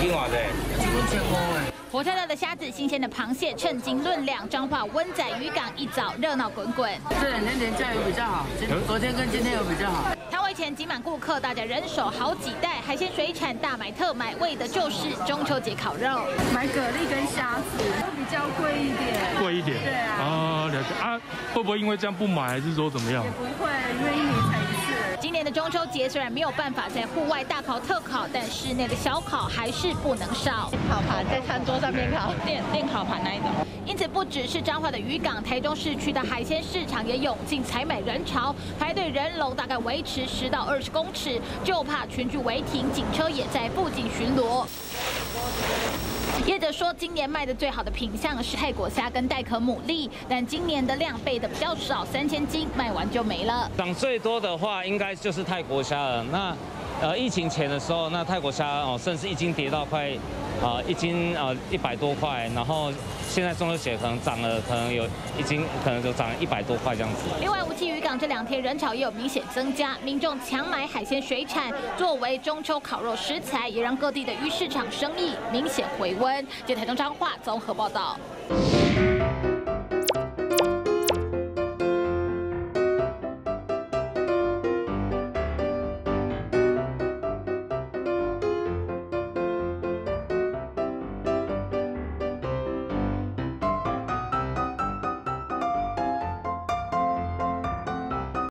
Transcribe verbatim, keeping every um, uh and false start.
几偌济？ 一千千五诶。 火车热的虾子、新鲜的螃蟹，称斤论两。彰化温仔渔港一早热闹滚滚。 这两天廉价有比较好，昨天跟今天有比较好。 摊位前挤满顾客，大家人手好几袋海鲜水产，大买特买，为的就是中秋节烤肉。 买蛤蜊跟虾子会比较贵一点。 贵一点。对啊。啊，了解啊，会不会因为这样不买，还是说怎么样？ 也不会，因为一年才一次。 今年的中秋节虽然没有办法在户外大烤特烤，但室内的小烤还是不能少。 烤盘在餐桌上面烤，电电烤盘那一种。 因此，不只是彰化的渔港，台中市区的海鲜市场也涌进采买人潮，排队人龙大概维持十到二十公尺，就怕群聚违停，警车也在附近巡逻。 业者说，今年卖的最好的品项是泰国虾跟带壳牡蛎，但今年的量备的比较少，三千斤卖完就没了。 涨最多的话，应该就是泰国虾了。那呃，疫情前的时候，那泰国虾哦，甚至一斤跌到快啊、呃、一斤呃一百多块，然后现在中秋节可能涨了，可能有一斤可能就涨了一百多块这样子。 另外，无锡渔港这两天人潮也有明显增加，民众强买海鲜水产作为中秋烤肉食材，也让各地的鱼市场生意明显回温。记者台中彰化综合报道。